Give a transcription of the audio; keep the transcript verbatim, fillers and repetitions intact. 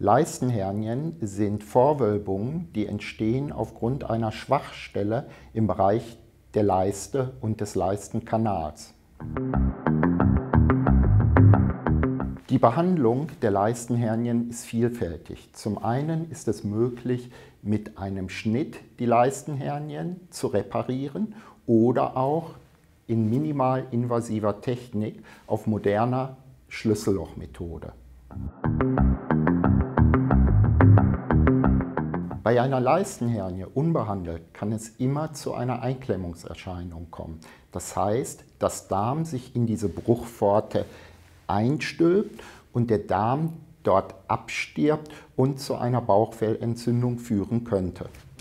Leistenhernien sind Vorwölbungen, die entstehen aufgrund einer Schwachstelle im Bereich der Leiste und des Leistenkanals. Die Behandlung der Leistenhernien ist vielfältig. Zum einen ist es möglich, mit einem Schnitt die Leistenhernien zu reparieren oder auch in minimal invasiver Technik auf moderner Schlüssellochmethode. Bei einer Leistenhernie unbehandelt kann es immer zu einer Einklemmungserscheinung kommen. Das heißt, dass Darm sich in diese Bruchpforte einstülpt und der Darm dort abstirbt und zu einer Bauchfellentzündung führen könnte.